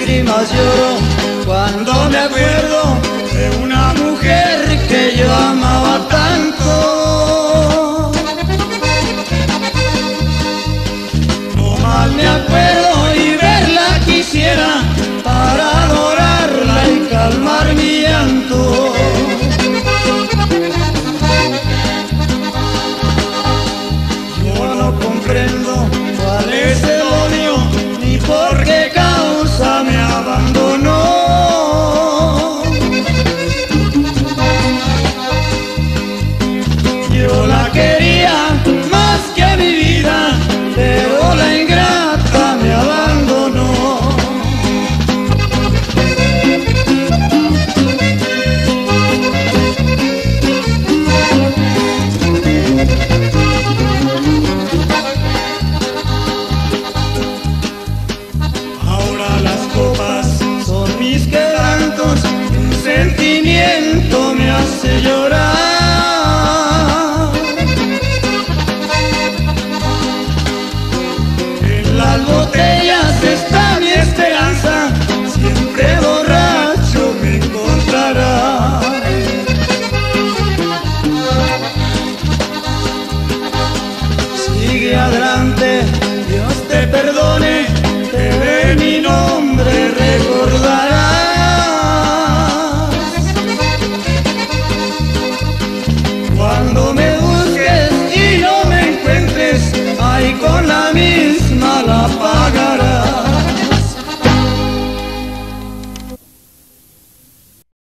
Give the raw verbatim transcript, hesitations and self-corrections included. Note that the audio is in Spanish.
lágrimas lloro cuando me acuerdo de una mujer que yo amaba tanto. No mal me acuerdo y verla quisiera para adorarla y calmar mi llanto. Yo no comprendo cuál es el odio ni por qué causa me abandonó. Yo la quería más que mi vida, pero la ingrata me abandonó. Ahora las copas son mis quebrantos, un sentimiento me hace llorar.